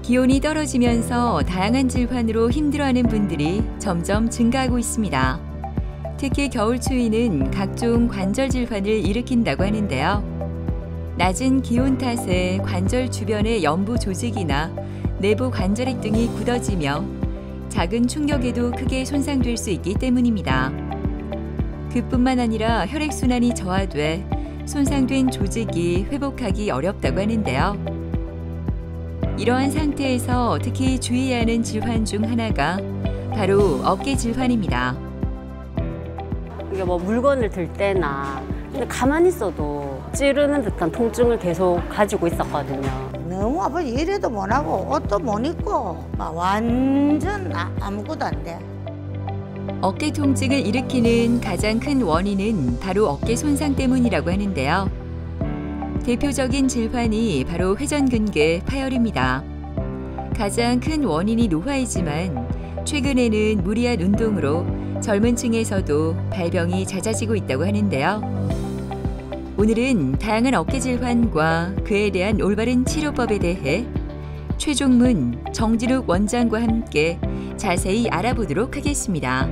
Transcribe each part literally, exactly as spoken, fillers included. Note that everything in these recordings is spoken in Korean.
기온이 떨어지면서 다양한 질환으로 힘들어하는 분들이 점점 증가하고 있습니다. 특히 겨울 추위는 각종 관절 질환을 일으킨다고 하는데요. 낮은 기온 탓에 관절 주변의 연부 조직이나 내부 관절액 등이 굳어지며 작은 충격에도 크게 손상될 수 있기 때문입니다. 그뿐만 아니라 혈액순환이 저하돼 손상된 조직이 회복하기 어렵다고 하는데요. 이러한 상태에서 특히 주의해야 하는 질환 중 하나가 바로 어깨 질환입니다. 이게 뭐 물건을 들 때나 근데 가만히 있어도 찌르는 듯한 통증을 계속 가지고 있었거든요. 너무 아파. 일해도 못하고 옷도 못 입고 막 완전 아, 아무것도 안 돼. 어깨 통증을 일으키는 가장 큰 원인은 바로 어깨 손상 때문이라고 하는데요. 대표적인 질환이 바로 회전근개 파열입니다. 가장 큰 원인이 노화이지만 최근에는 무리한 운동으로 젊은 층에서도 발병이 잦아지고 있다고 하는데요. 오늘은 다양한 어깨 질환과 그에 대한 올바른 치료법에 대해 최종문 정지룩 원장과 함께 자세히 알아보도록 하겠습니다.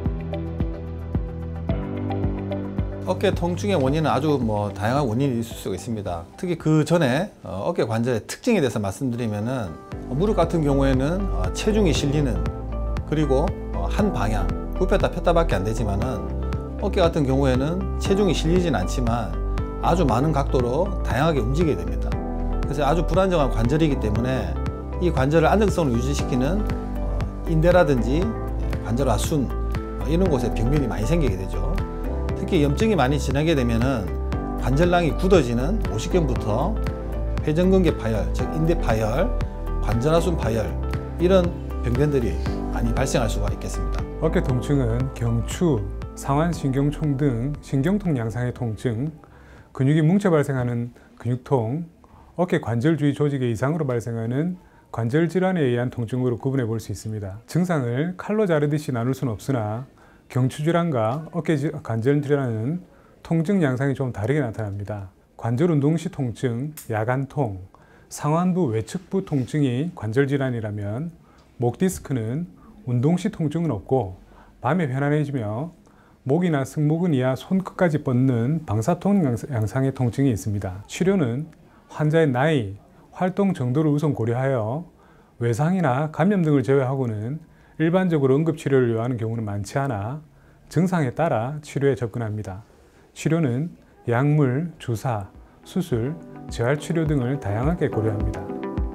어깨 통증의 원인은 아주 뭐 다양한 원인이 있을 수가 있습니다. 특히 그 전에 어깨 관절의 특징에 대해서 말씀드리면은 무릎 같은 경우에는 체중이 실리는 그리고 한 방향 굽혔다 폈다밖에 안 되지만은 어깨 같은 경우에는 체중이 실리진 않지만 아주 많은 각도로 다양하게 움직이게 됩니다. 그래서 아주 불안정한 관절이기 때문에 이 관절을 안정성을 유지시키는 인대라든지 관절 하순 이런 곳에 병변이 많이 생기게 되죠. 특히 염증이 많이 진하게 되면은 관절낭이 굳어지는 오십견부터 회전근개 파열, 즉 인대 파열, 관절하순 파열 이런 병변들이 많이 발생할 수가 있겠습니다. 어깨 통증은 경추, 상완신경총 등 신경통 양상의 통증, 근육이 뭉쳐 발생하는 근육통, 어깨 관절 주위 조직의 이상으로 발생하는 관절 질환에 의한 통증으로 구분해 볼 수 있습니다. 증상을 칼로 자르듯이 나눌 수는 없으나 경추 질환과 어깨 관절 질환은 통증 양상이 좀 다르게 나타납니다. 관절 운동 시 통증, 야간통, 상완부 외측부 통증이 관절 질환이라면 목 디스크는 운동 시 통증은 없고 밤에 편안해지며 목이나 승모근 이하 손끝까지 뻗는 방사통 양상의 통증이 있습니다. 치료는 환자의 나이, 활동 정도를 우선 고려하여 외상이나 감염 등을 제외하고는 일반적으로 응급치료를 요하는 경우는 많지 않아 증상에 따라 치료에 접근합니다. 치료는 약물, 주사, 수술, 재활치료 등을 다양하게 고려합니다.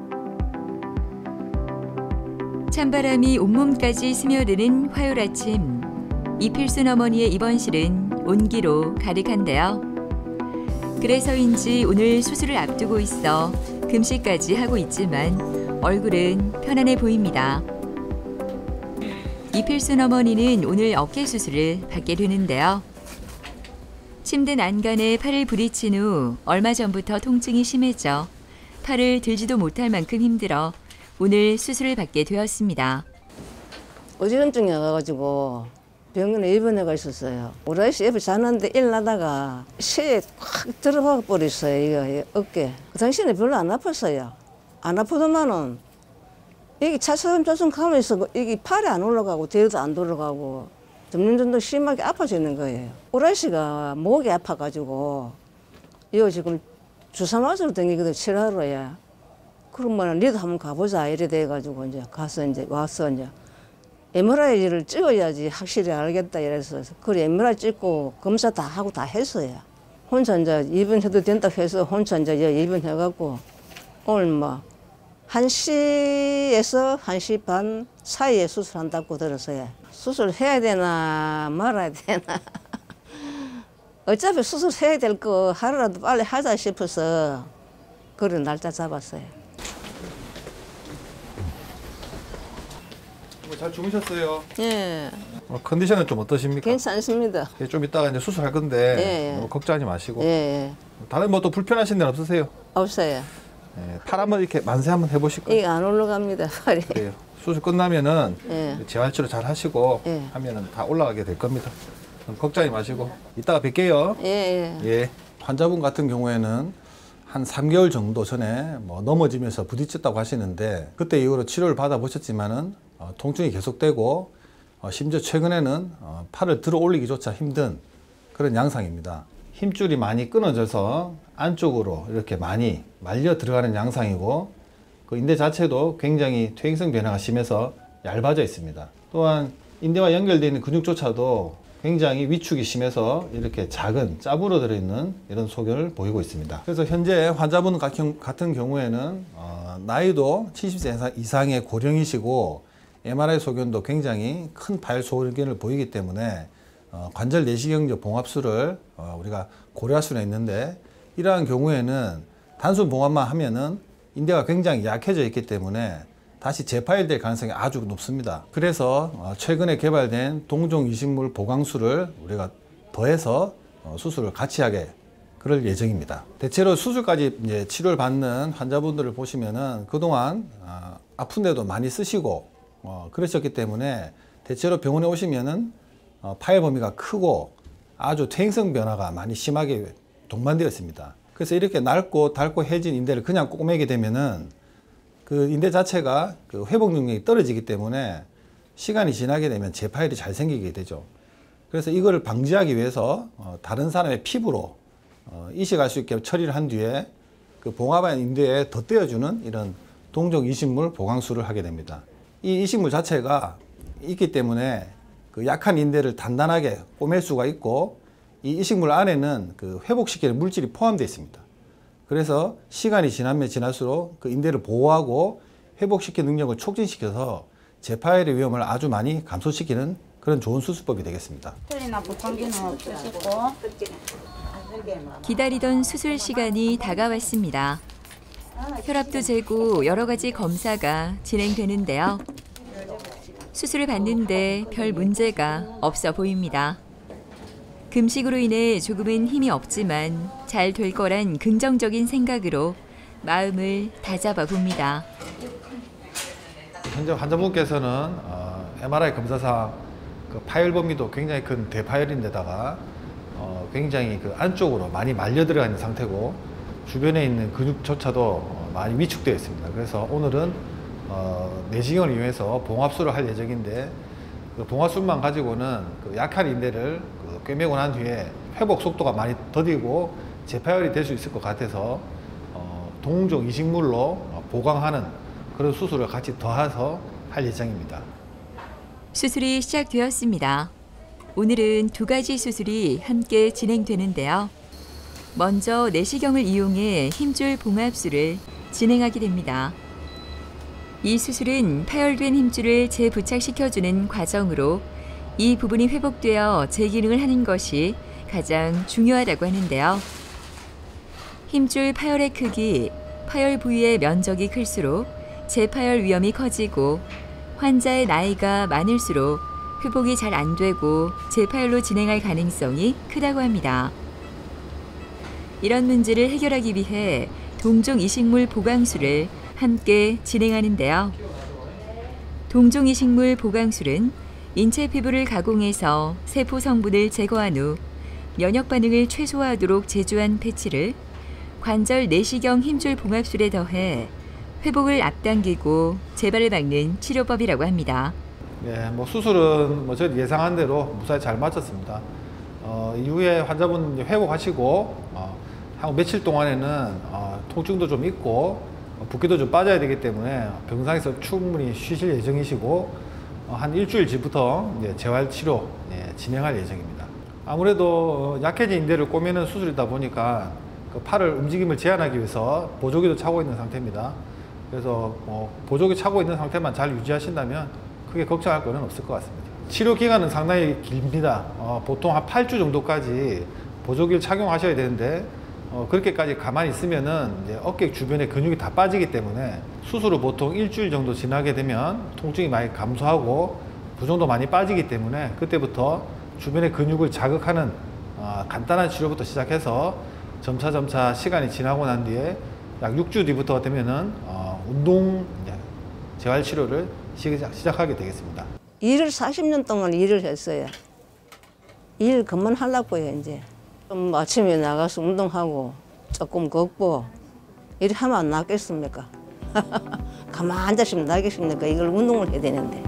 찬바람이 온몸까지 스며드는 화요일 아침, 이필순 어머니의 입원실은 온기로 가득한데요. 그래서인지 오늘 수술을 앞두고 있어 금식까지 하고 있지만 얼굴은 편안해 보입니다. 이필순 어머니는 오늘 어깨 수술을 받게 되는데요. 침대 난간에 팔을 부딪힌 후 얼마 전부터 통증이 심해져 팔을 들지도 못할 만큼 힘들어 오늘 수술을 받게 되었습니다. 어지럼증이 와가지고 병원에 입원해가 있었어요. 우리 아저씨 옆에 자는데 일어나다가 쇠에 확 들어가 버렸어요. 이거 어깨. 그 당시에는 별로 안 아팠어요. 안 아프더만은 이게 차츰차츰 가면서 이게 팔이 안 올라가고 뒤로도 안 돌아가고 점점점 심하게 아파지는 거예요. 우리 아저씨가 목이 아파가지고 이거 지금 주사 맞으러 다니거든 치료하러야. 그러면 니도 한번 가보자 이래 돼가지고 이제 가서 이제 와서 이제 엠알아이를 찍어야지 확실히 알겠다 이래서 그래 엠알아이 찍고 검사 다 하고 다 했어요. 혼자 이제 입원해도 된다 해서 혼자 이제 입원해갖고 오늘 뭐 한 시에서 한 시 반 사이에 수술한다고 들었어요. 수술해야 되나 말아야 되나 어차피 수술해야 될 거 하루라도 빨리 하자 싶어서 그런 날짜 잡았어요. 잘 주무셨어요? 예. 어, 컨디션은 좀 어떠십니까? 괜찮습니다. 예, 좀 이따가 이제 수술할 건데 예, 예. 너무 걱정하지 마시고. 예, 예. 다른 뭐 또 불편하신 데는 없으세요? 없어요. 예, 팔 한번 이렇게 만세 한번 해보실까요? 이게 안 올라갑니다, 팔이. 그래요. 수술 끝나면은 예. 재활치료 잘 하시고 예. 하면은 다 올라가게 될 겁니다. 걱정하지 마시고 이따가 뵐게요. 예, 예. 예. 환자분 같은 경우에는 한 삼 개월 정도 전에 뭐 넘어지면서 부딪혔다고 하시는데 그때 이후로 치료를 받아보셨지만은 어, 통증이 계속되고 어, 심지어 최근에는 어, 팔을 들어 올리기조차 힘든 그런 양상입니다. 힘줄이 많이 끊어져서 안쪽으로 이렇게 많이 말려 들어가는 양상이고 그 인대 자체도 굉장히 퇴행성 변화가 심해서 얇아져 있습니다. 또한 인대와 연결되어 있는 근육조차도 굉장히 위축이 심해서 이렇게 작은 짭으로 들어있는 이런 소견을 보이고 있습니다. 그래서 현재 환자분 같은 경우에는 어, 나이도 칠십 세 이상의 고령이시고 엠알아이 소견도 굉장히 큰 파열 소견을 보이기 때문에 어, 관절 내시경적 봉합술을 어, 우리가 고려할 수는 있는데 이러한 경우에는 단순 봉합만 하면은 인대가 굉장히 약해져 있기 때문에 다시 재파열될 가능성이 아주 높습니다. 그래서 어, 최근에 개발된 동종 이식물 보강술을 우리가 더해서 어, 수술을 같이 하게 그럴 예정입니다. 대체로 수술까지 이제 치료를 받는 환자분들을 보시면은 그동안 어, 아픈데도 많이 쓰시고 어, 그러셨기 때문에 대체로 병원에 오시면은 어, 파열 범위가 크고 아주 퇴행성 변화가 많이 심하게 동반되어 있습니다. 그래서 이렇게 낡고 닳고 해진 인대를 그냥 꼬매게 되면은 그 인대 자체가 그 회복 능력이 떨어지기 때문에 시간이 지나게 되면 재파열이 잘 생기게 되죠. 그래서 이거를 방지하기 위해서 어, 다른 사람의 피부로 어, 이식할 수 있게 처리를 한 뒤에 그 봉합한 인대에 덧대어주는 이런 동종 이식물 보강술을 하게 됩니다. 이 이식물 자체가 있기 때문에 그 약한 인대를 단단하게 꼬맬 수가 있고 이 이식물 안에는 그 회복시키는 물질이 포함되어 있습니다. 그래서 시간이 지나면 지날수록 그 인대를 보호하고 회복시키는 능력을 촉진시켜서 재파열의 위험을 아주 많이 감소시키는 그런 좋은 수술법이 되겠습니다. 기다리던 수술 시간이 다가왔습니다. 혈압도 재고 여러 가지 검사가 진행되는데요. 수술을 받는데 별 문제가 없어 보입니다. 금식으로 인해 조금은 힘이 없지만 잘 될 거란 긍정적인 생각으로 마음을 다잡아 봅니다. 현재 환자분께서는 어, 엠알아이 검사상 그 파열 범위도 굉장히 큰 대파열인데다가 어, 굉장히 그 안쪽으로 많이 말려 들어가 있는 상태고 주변에 있는 근육조차도 어, 많이 위축되어 있습니다. 그래서 오늘은 어, 내시경을 이용해서 봉합술을 할 예정인데 그 봉합술만 가지고는 그 약한 인대를 그 꿰매고 난 뒤에 회복 속도가 많이 더디고 재파열이 될 수 있을 것 같아서 어, 동종 이식물로 어, 보강하는 그런 수술을 같이 더해서 할 예정입니다. 수술이 시작되었습니다. 오늘은 두 가지 수술이 함께 진행되는데요. 먼저 내시경을 이용해 힘줄 봉합술을 진행하게 됩니다. 이 수술은 파열된 힘줄을 재부착시켜주는 과정으로 이 부분이 회복되어 재기능을 하는 것이 가장 중요하다고 하는데요. 힘줄 파열의 크기, 파열 부위의 면적이 클수록 재파열 위험이 커지고 환자의 나이가 많을수록 회복이 잘 안 되고 재파열로 진행할 가능성이 크다고 합니다. 이런 문제를 해결하기 위해 동종 이식물 보강술을 함께 진행하는데요. 동종 이식물 보강술은 인체 피부를 가공해서 세포 성분을 제거한 후 면역 반응을 최소화하도록 제조한 패치를 관절 내시경 힘줄 봉합술에 더해 회복을 앞당기고 재발을 막는 치료법이라고 합니다. 네, 뭐 수술은 뭐 저희 예상한 대로 무사히 잘 마쳤습니다. 어, 이후에 환자분 회복하시고 어, 한 며칠 동안에는 어, 통증도 좀 있고 어, 붓기도 좀 빠져야 되기 때문에 병상에서 충분히 쉬실 예정이시고 어, 한 일주일 뒤부터 이제 재활 치료 예, 진행할 예정입니다. 아무래도 어, 약해진 인대를 꼬매는 수술이다 보니까 그 팔을 움직임을 제한하기 위해서 보조기도 차고 있는 상태입니다. 그래서 어, 보조기 차고 있는 상태만 잘 유지하신다면 크게 걱정할 거는 없을 것 같습니다. 치료 기간은 상당히 깁니다. 어, 보통 한 팔 주 정도까지 보조기를 착용하셔야 되는데 어, 그렇게까지 가만히 있으면은 이제 어깨 주변에 근육이 다 빠지기 때문에 수술 후 보통 일주일 정도 지나게 되면 통증이 많이 감소하고 부종도 많이 빠지기 때문에 그때부터 주변의 근육을 자극하는 어, 간단한 치료부터 시작해서 점차 점차 시간이 지나고 난 뒤에 약 육 주 뒤부터 되면은 어, 운동 재활 치료를 시작, 시작하게 되겠습니다. 일을 사십 년 동안 일을 했어요. 일 그만하려고요 이제. 좀 아침에 나가서 운동하고 조금 걷고 이리 하면 안 낫겠습니까? 가만 앉아있으면 나겠습니까? 이걸 운동을 해야 되는데.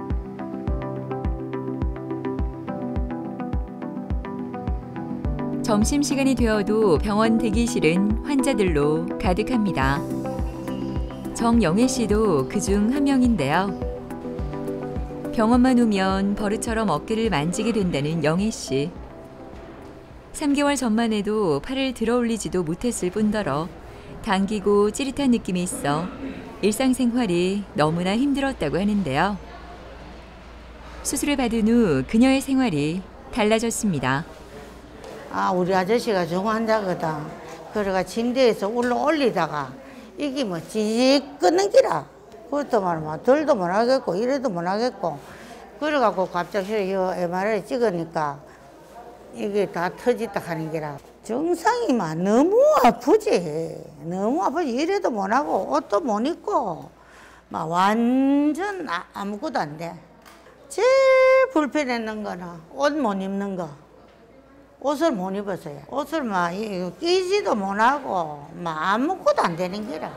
점심시간이 되어도 병원 대기실은 환자들로 가득합니다. 정영애 씨도 그중 한 명인데요. 병원만 오면 버릇처럼 어깨를 만지게 된다는 영애 씨. 삼 개월 전만 해도 팔을 들어 올리지도 못했을 뿐더러 당기고 찌릿한 느낌이 있어 일상생활이 너무나 힘들었다고 하는데요. 수술을 받은 후 그녀의 생활이 달라졌습니다. 아, 우리 아저씨가 중환자거든. 그래가 침대에서 올라 올리다가 이게 뭐 찌직 끄는 기라. 그것도 말뭐 들도 못 하겠고 이래도 못 하겠고. 그래갖고 갑자기 이 엠알아이 찍으니까 이게 다 터졌다 하는 기라. 정상이 막 너무 아프지. 너무 아프지. 이래도 못 하고 옷도 못 입고 막 완전 아, 아무것도 안 돼. 제일 불편했는 거는 옷 못 입는 거. 옷을 못 입었어요. 옷을 막 끼지도 못하고 막 아무것도 안 되는 기라.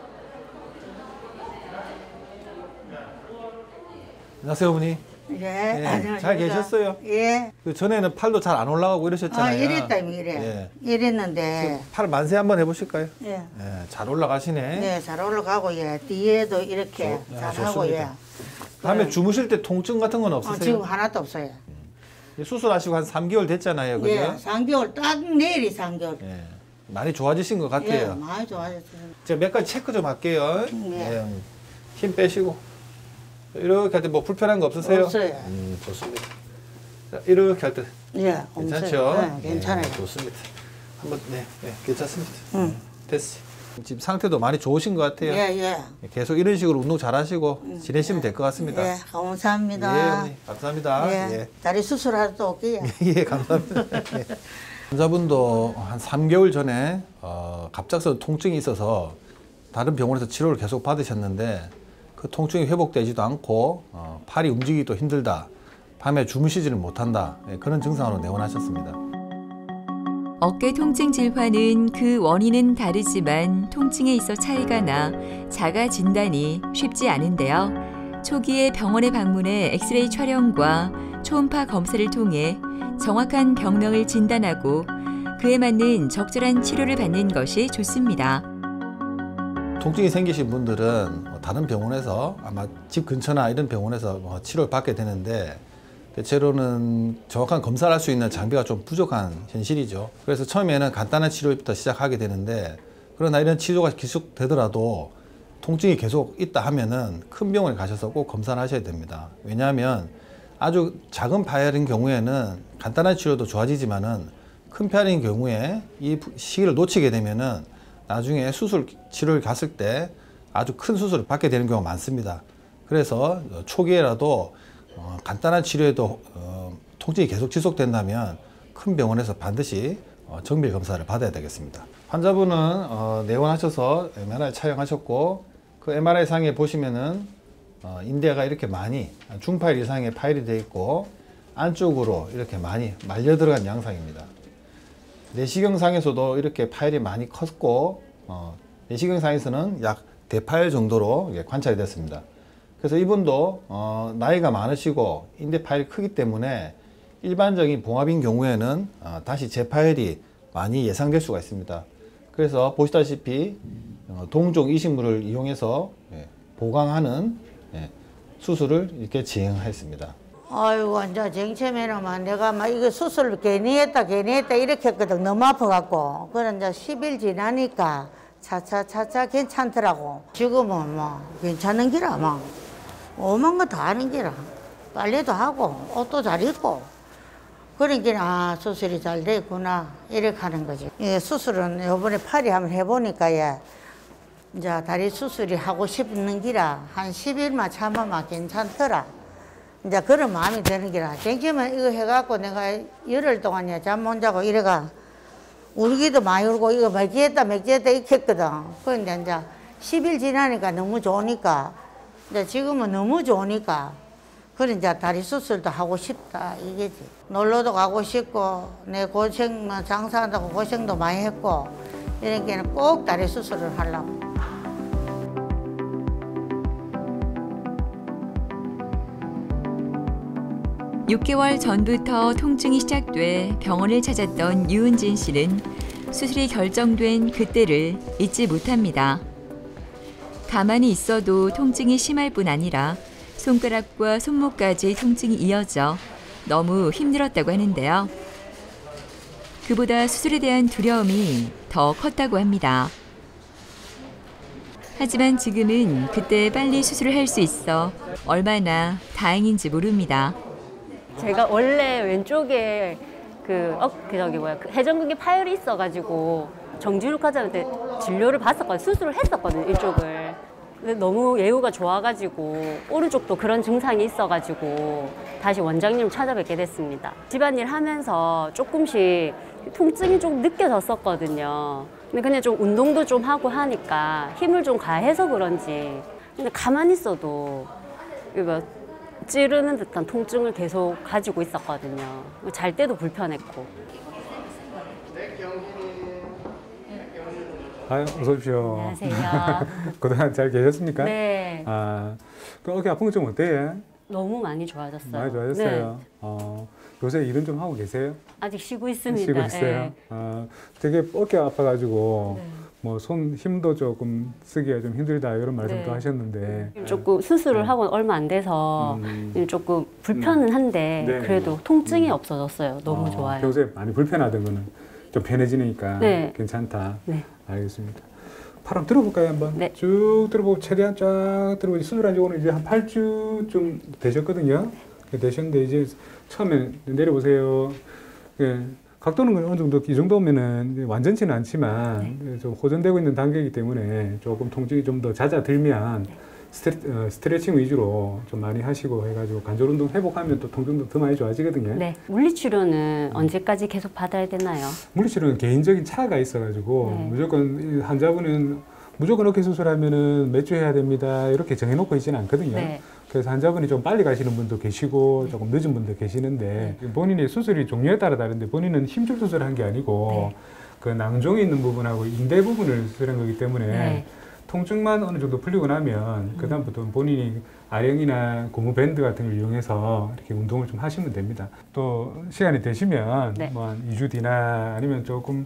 안녕하세요, 어머니. 예, 예, 안녕하십니까. 잘 계셨어요? 예. 그 전에는 팔도 잘 안 올라가고 이러셨잖아요. 아, 이랬다, 이래. 예. 이랬는데. 팔 만세 한번 해보실까요? 예. 예, 잘 올라가시네. 네, 잘 올라가고, 예. 뒤에도 이렇게 조- 야, 잘하고, 예. 좋습니다. 다음에 주무실 때 통증 같은 건 어, 없으세요? 지금 하나도 없어요. 수술하시고 한 삼 개월 됐잖아요, 그죠? 예, 삼 개월, 딱 내일이 삼 개월. 예. 많이 좋아지신 것 예, 같아요. 많이 좋아졌어요. 제가 몇 가지 체크 좀 할게요. 네. 예, 힘 빼시고. 이렇게 할 때 뭐 불편한 거 없으세요? 없어요. 음, 좋습니다. 자, 이렇게 할 때 예, 괜찮죠? 없어요. 예, 괜찮아요. 예, 좋습니다. 한번 네, 네 괜찮습니다. 응. 됐어. 지금 상태도 많이 좋으신 것 같아요. 예, 예. 계속 이런 식으로 운동 잘하시고 지내시면 될 것 같습니다. 예, 감사합니다. 예, 어머니, 감사합니다. 예, 예. 다리 수술하러 또 올게요. 예, 감사합니다. 예. 환자분도 한 삼 개월 전에 어, 갑작스러운 통증이 있어서 다른 병원에서 치료를 계속 받으셨는데 그 통증이 회복되지도 않고 어, 팔이 움직이기도 힘들다. 밤에 주무시지를 못한다. 예, 그런 증상으로 내원하셨습니다. 어깨 통증 질환은 그 원인은 다르지만 통증에 있어 차이가 나 자가 진단이 쉽지 않은데요. 초기에 병원에 방문해 엑스레이 촬영과 초음파 검사를 통해 정확한 병명을 진단하고 그에 맞는 적절한 치료를 받는 것이 좋습니다. 통증이 생기신 분들은 뭐 다른 병원에서 아마 집 근처나 이런 병원에서 뭐 치료를 받게 되는데 대체로는 정확한 검사를 할 수 있는 장비가 좀 부족한 현실이죠. 그래서 처음에는 간단한 치료부터 시작하게 되는데 그러나 이런 치료가 계속되더라도 통증이 계속 있다 하면은 큰 병원에 가셔서 꼭 검사를 하셔야 됩니다. 왜냐하면 아주 작은 파열인 경우에는 간단한 치료도 좋아지지만은 큰 파열인 경우에 이 시기를 놓치게 되면은 나중에 수술 치료를 갔을 때 아주 큰 수술을 받게 되는 경우가 많습니다. 그래서 초기에라도 어, 간단한 치료에도 어, 통증이 계속 지속된다면 큰 병원에서 반드시 어, 정밀 검사를 받아야 되겠습니다. 환자분은 어, 내원하셔서 엠알아이 촬영하셨고 그 엠알아이 상에 보시면은 어, 인대가 이렇게 많이 중파일 이상의 파열이 되어 있고 안쪽으로 이렇게 많이 말려 들어간 양상입니다. 내시경상에서도 이렇게 파열이 많이 컸고 어, 내시경상에서는 약 대파열 정도로 관찰이 됐습니다. 그래서 이분도 어, 나이가 많으시고 인대 파열이 크기 때문에 일반적인 봉합인 경우에는 어, 다시 재파열이 많이 예상될 수가 있습니다. 그래서 보시다시피 어, 동종 이식물을 이용해서 예, 보강하는 예, 수술을 이렇게 진행했습니다. 아이고, 이제 정체면은 내가 막 이거 수술 괜히 했다, 괜히 했다 이렇게 했거든. 너무 아파갖고. 그래, 이제 십 일 지나니까 차차차차 괜찮더라고. 지금은 뭐 괜찮은 기라, 막. 오만 거 다 하는 기라. 빨래도 하고, 옷도 잘 입고. 그러니까, 아, 수술이 잘 됐구나. 이렇게 하는 거지. 예, 수술은 요번에 팔이 한번 해보니까, 예. 이제 다리 수술이 하고 싶는 기라. 한 십 일만 참으면 괜찮더라. 이제 그런 마음이 드는 기라. 쟁점은 이거 해갖고 내가 열흘 동안 잠 못 자고 이래가 울기도 많이 울고 이거 맥기했다 맥기했다 이렇게 했거든. 그런데 이제 십 일 지나니까 너무 좋으니까 이제 지금은 너무 좋으니까 그래 이제 다리 수술도 하고 싶다 이게지. 놀러도 가고 싶고 내 고생 장사한다고 고생도 많이 했고 이러니까 꼭 다리 수술을 하려고. 육 개월 전부터 통증이 시작돼 병원을 찾았던 유은진 씨는 수술이 결정된 그때를 잊지 못합니다. 가만히 있어도 통증이 심할 뿐 아니라 손가락과 손목까지 통증이 이어져 너무 힘들었다고 하는데요. 그보다 수술에 대한 두려움이 더 컸다고 합니다. 하지만 지금은 그때 빨리 수술을 할 수 있어 얼마나 다행인지 모릅니다. 제가 원래 왼쪽에 그, 어, 그 저기 뭐야 그 회전근개 파열이 있어가지고 정지륙하자한테 진료를 받았거든요. 수술을 했었거든요, 이쪽을. 근데 너무 예후가 좋아가지고 오른쪽도 그런 증상이 있어가지고 다시 원장님 찾아뵙게 됐습니다. 집안일 하면서 조금씩 통증이 좀 느껴졌었거든요. 근데 그냥 좀 운동도 좀 하고 하니까 힘을 좀 가해서 그런지. 근데 가만히 있어도 이거 찌르는 듯한 통증을 계속 가지고 있었거든요. 잘 때도 불편했고. 아, 어서 오십시오. 안녕하세요. 그동안 잘 계셨습니까? 네. 아, 그 어깨 아픈 거 좀 어때요? 너무 많이 좋아졌어요. 많이 좋아졌어요. 네. 어, 요새 일은 좀 하고 계세요? 아직 쉬고 있습니다. 쉬고 있어요. 네. 어, 되게 어깨가 아파가지고 네. 뭐 손 힘도 조금 쓰기가 좀 힘들다 이런 말씀도 네. 하셨는데 조금 수술을 네. 하고 얼마 안 돼서 음. 조금 불편은 한데 네. 그래도 통증이 음. 없어졌어요. 너무 어, 좋아요. 평소에 많이 불편하던 거는 좀 편해지니까 네. 괜찮다. 네. 알겠습니다. 팔 한번 들어볼까요 한번? 네. 쭉 들어보고 최대한 쫙 들어보고 수술한 지 오늘 이제 한 팔 주쯤 되셨거든요. 되셨는데 이제 처음에 내려보세요. 예. 각도는 어느 정도 이 정도면은 완전치는 않지만 네. 좀 호전되고 있는 단계이기 때문에 조금 통증이 좀 더 잦아들면 네. 스트레, 어, 스트레칭 위주로 좀 많이 하시고 해가지고 관절 운동 회복하면 또 통증도 더 많이 좋아지거든요. 네. 물리치료는 언제까지 계속 받아야 되나요? 물리치료는 개인적인 차이가 있어가지고 네. 무조건 환자분은 무조건 어깨 수술하면은 몇 주 해야 됩니다 이렇게 정해놓고 있지는 않거든요. 네. 그래서 환자분이 좀 빨리 가시는 분도 계시고 조금 늦은 분도 계시는데 본인이 수술이 종류에 따라 다른데 본인은 힘줄 수술을 한 게 아니고 네. 그 낭종이 있는 부분하고 인대 부분을 수술한 거기 때문에 네. 통증만 어느 정도 풀리고 나면 그 다음부터 본인이 아령이나 고무 밴드 같은 걸 이용해서 이렇게 운동을 좀 하시면 됩니다. 또 시간이 되시면 네. 뭐 한 이 주 뒤나 아니면 조금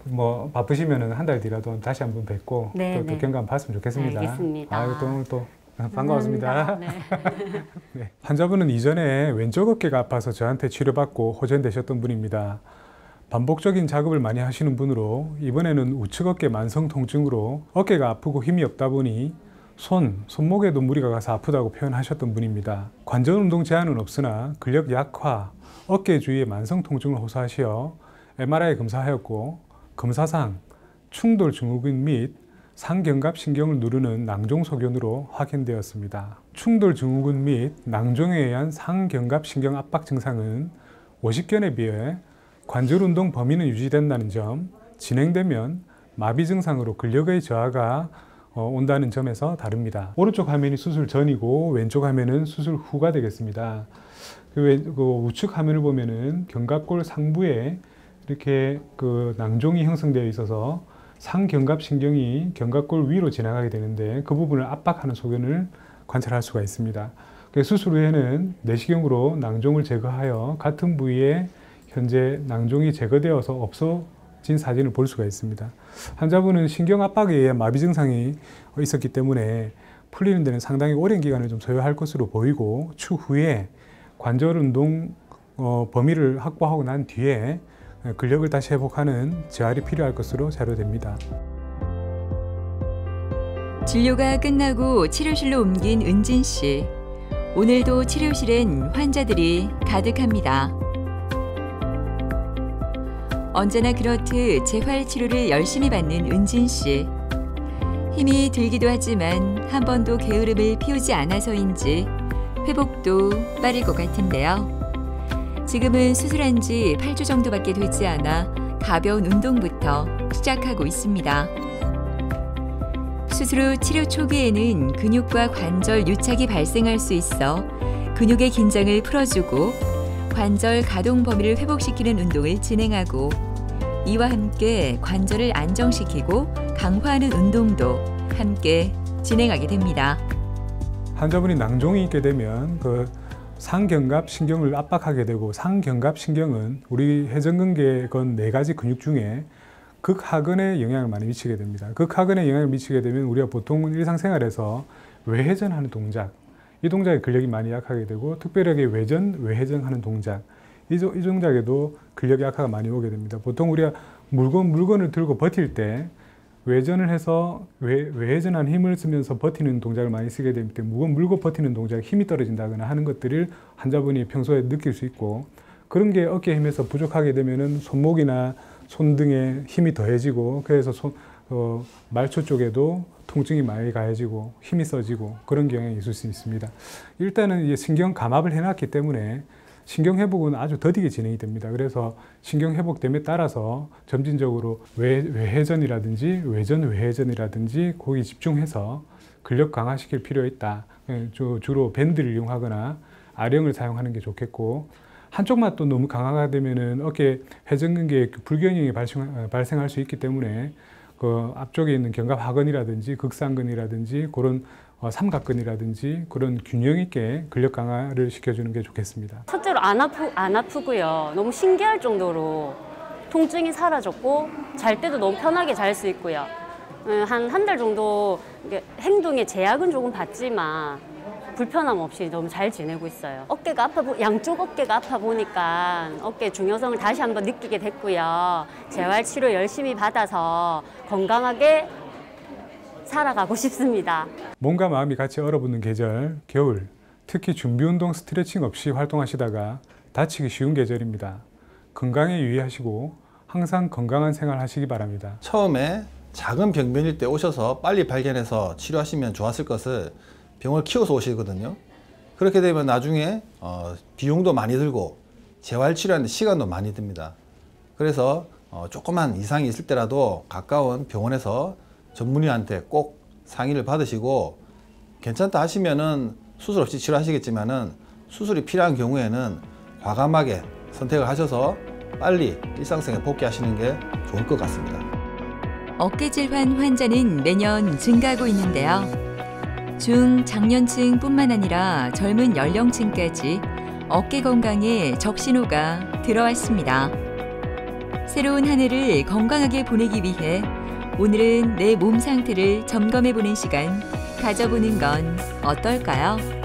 뭐 바쁘시면은 한 달 뒤라도 다시 한번 뵙고 네, 또 네. 격견감 봤으면 좋겠습니다. 알겠습니다. 아유, 또 오늘 또 반가웠습니다. 네. 네. 환자분은 이전에 왼쪽 어깨가 아파서 저한테 치료받고 호전되셨던 분입니다. 반복적인 작업을 많이 하시는 분으로 이번에는 우측 어깨 만성 통증으로 어깨가 아프고 힘이 없다 보니 손, 손목에도 무리가 가서 아프다고 표현하셨던 분입니다. 관절 운동 제한은 없으나 근력 약화, 어깨 주위에 만성 통증을 호소하시어 엠알아이 검사하였고 검사상 충돌 증후군 및 상견갑 신경을 누르는 낭종 소견으로 확인되었습니다. 충돌 증후군 및 낭종에 의한 상견갑 신경 압박 증상은 오십 견에 비해 관절 운동 범위는 유지된다는 점, 진행되면 마비 증상으로 근력의 저하가 어, 온다는 점에서 다릅니다. 오른쪽 화면이 수술 전이고 왼쪽 화면은 수술 후가 되겠습니다. 그, 왼, 그 우측 화면을 보면은 견갑골 상부에 이렇게 그 낭종이 형성되어 있어서 상견갑 신경이 견갑골 위로 지나가게 되는데 그 부분을 압박하는 소견을 관찰할 수가 있습니다. 수술 후에는 내시경으로 낭종을 제거하여 같은 부위에 현재 낭종이 제거되어서 없어진 사진을 볼 수가 있습니다. 환자분은 신경 압박에 의한 마비 증상이 있었기 때문에 풀리는 데는 상당히 오랜 기간을 좀 소요할 것으로 보이고 추후에 관절 운동 어, 범위를 확보하고 난 뒤에 근력을 다시 회복하는 재활이 필요할 것으로 자료됩니다. 진료가 끝나고 치료실로 옮긴 은진 씨. 오늘도 치료실엔 환자들이 가득합니다. 언제나 그렇듯 재활 치료를 열심히 받는 은진 씨. 힘이 들기도 하지만 한 번도 게으름을 피우지 않아서인지 회복도 빠를 것 같은데요. 지금은 수술한 지 팔 주 정도밖에 되지 않아 가벼운 운동부터 시작하고 있습니다. 수술 후 치료 초기에는 근육과 관절 유착이 발생할 수 있어 근육의 긴장을 풀어주고 관절 가동 범위를 회복시키는 운동을 진행하고 이와 함께 관절을 안정시키고 강화하는 운동도 함께 진행하게 됩니다. 환자분이 낭종이 있게 되면 그 상견갑 신경을 압박하게 되고, 상견갑 신경은 우리 회전근개근 네 가지 근육 중에 극하근에 영향을 많이 미치게 됩니다. 극하근에 영향을 미치게 되면 우리가 보통 일상생활에서 외회전하는 동작, 이 동작에 근력이 많이 약하게 되고, 특별하게 외전, 외회전하는 동작, 이, 이 동작에도 근력 약화가 많이 오게 됩니다. 보통 우리가 물건, 물건을 들고 버틸 때 외전을 해서 외, 외회전한 힘을 쓰면서 버티는 동작을 많이 쓰게 되기 때문에 물건 물고 버티는 동작에 힘이 떨어진다거나 하는 것들을 환자분이 평소에 느낄 수 있고, 그런 게 어깨 힘에서 부족하게 되면은 손목이나 손등에 힘이 더해지고, 그래서 손, 어, 말초 쪽에도 통증이 많이 가해지고 힘이 써지고 그런 경향이 있을 수 있습니다. 일단은 이제 신경 감압을 해놨기 때문에 신경 회복은 아주 더디게 진행이 됩니다. 그래서 신경 회복됨에 따라서 점진적으로 외, 외회전이라든지 외전 외회전이라든지 거기 집중해서 근력 강화시킬 필요가 있다. 주로 밴드를 이용하거나 아령을 사용하는 게 좋겠고, 한쪽만 또 너무 강화가 되면은 어깨 회전근개에 불균형이 발생, 발생할 수 있기 때문에 그 앞쪽에 있는 견갑하근이라든지 극상근이라든지 그런 어, 삼각근이라든지 그런 균형 있게 근력 강화를 시켜주는 게 좋겠습니다. 첫째로 안 아프 안 아프고요. 너무 신기할 정도로 통증이 사라졌고, 잘 때도 너무 편하게 잘 수 있고요. 한 한 달 정도 행동에 제약은 조금 받지만 불편함 없이 너무 잘 지내고 있어요. 어깨가 아파 보, 양쪽 어깨가 아파 보니까 어깨 중요성을 다시 한번 느끼게 됐고요. 재활 치료 열심히 받아서 건강하게 살아가고 싶습니다. 몸과 마음이 같이 얼어붙는 계절, 겨울, 특히 준비운동 스트레칭 없이 활동하시다가 다치기 쉬운 계절입니다. 건강에 유의하시고 항상 건강한 생활 하시기 바랍니다. 처음에 작은 병변일 때 오셔서 빨리 발견해서 치료하시면 좋았을 것을 병을 키워서 오시거든요. 그렇게 되면 나중에 어, 비용도 많이 들고 재활 치료하는데 시간도 많이 듭니다. 그래서 어, 조그만 이상이 있을 때라도 가까운 병원에서 전문의한테 꼭 상의를 받으시고, 괜찮다 하시면은 수술 없이 치료하시겠지만은 수술이 필요한 경우에는 과감하게 선택을 하셔서 빨리 일상생활에 복귀하시는 게 좋을 것 같습니다. 어깨 질환 환자는 매년 증가하고 있는데요. 중, 장년층뿐만 아니라 젊은 연령층까지 어깨 건강에 적신호가 들어왔습니다. 새로운 한 해를 건강하게 보내기 위해 오늘은 내 몸 상태를 점검해보는 시간 가져보는 건 어떨까요?